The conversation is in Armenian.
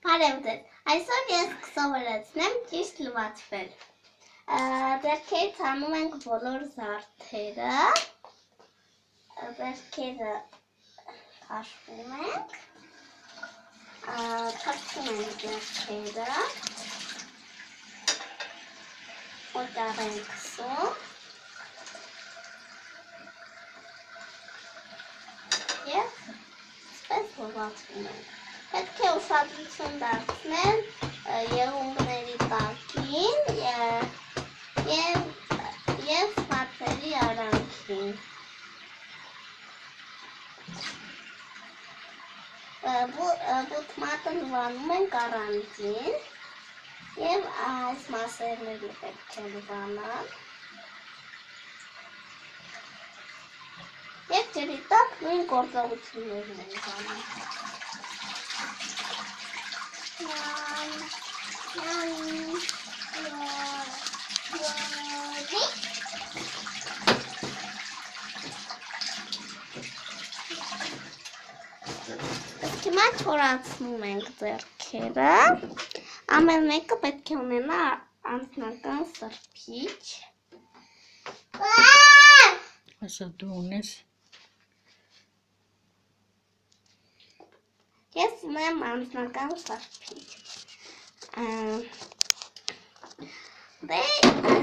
Բարև ձեզ, այսօր ես կսովորեցնեմ ճիշտ լվացվել, ձեռքերից հանում ենք բոլոր զարդերը, ձեռքերը քաշվում ենք, թռչում ենք ձեռքերը, օճառ ենք քսում և սպես լվացվում ենք։ Պետք է ուշադրություն դարձնել եղունգների տակին և սմարթների արանքին։ Բութմատը լվանում ենք առանձին և այս մասերները պետք է լվանալ և ջրի տակ նույն գործողություններն ենք անում։ Հիմա չորացնում ենք ձեռքերը, ամեն մեկը պետք է ունենա անձնական սրբիչ։ Ասա դու ունես։ Ես ունեմ անձնական սրբիչ։ Դե